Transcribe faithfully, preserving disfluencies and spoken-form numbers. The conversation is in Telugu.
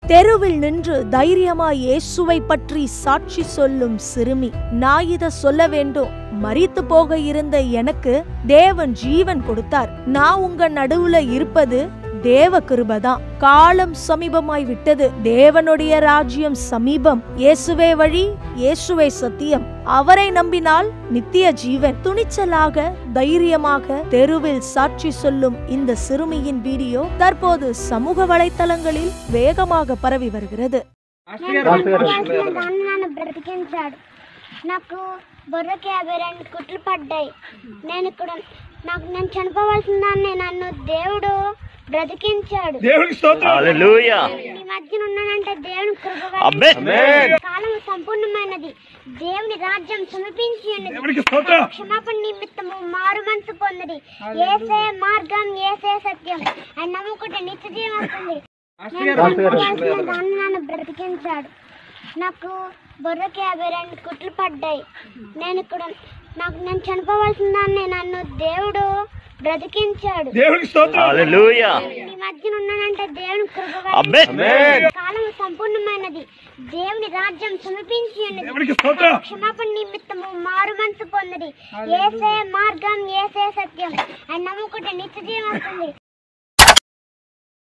தெருவில் நின்று தைரியமாய் இயேசுவை பற்றி சாட்சி சொல்லும் சிறுமி. நான் இத சொல்ல வேண்டும், மரித்து போக இருந்த எனக்கு தேவன் ஜீவன் கொடுத்தார். நான் உங்க நடுவுல இருப்பது தேவ கிருபைதான். காலம் சமீபமாய் விட்டது. தேவனுடைய ராஜ்யம் சமீபம். இயேசுவே வழி, இயேசுவே சத்தியம். அவரை நம்பினால் நித்திய ஜீவன். துணிச்சலாக தைரியமாக தெருவில் சாட்சி சொல்லும் இந்த சிறுமியின் வீடியோ தற்போது சமூக வலைத்தளங்களில் வேகமாக பரவி வருகிறது. నాకు బొర్రకి యాభై రెండు కుట్లు పడ్డాయి. నేను ఇక్కడ నాకు నేను చనిపోవాల్సిన దాన్ని నన్ను దేవుడు బ్రతికించాడు. ఈ మధ్యన ఉన్నానంటే దేవుని కృప. కాలం సంపూర్ణమైనది. దేవుని రాజ్యం సమీపించి ఉన్నది. క్షమాపణ నిమిత్తము మారు మనసు పొందడి. ఏసే మార్గం, ఏసే సత్యం. ఆయన నమ్ముకుంటే నిత్య జీవం వస్తుంది. దాన్ని నన్ను బ్రతికించాడు. నాకు బొర్రకి యాభై రెండు కుట్లు పడ్డాయి. నేను ఇక్కడ నాకు నేను చనిపోవాల్సిన దాన్ని నన్ను దేవుడు బ్రతికించాడు. ఈ మధ్యన ఉన్నానంటే దేవుని కృప. కాలం సంపూర్ణమైనది. దేవుని రాజ్యం సమీపించి ఉన్నది. క్షమాపణ నిమిత్తము మారు మనసు పొందడి. ఏసే మార్గం, ఏసే సత్యం. ఆయన నమ్ముకుంటే నిత్య జీవం వస్తుంది.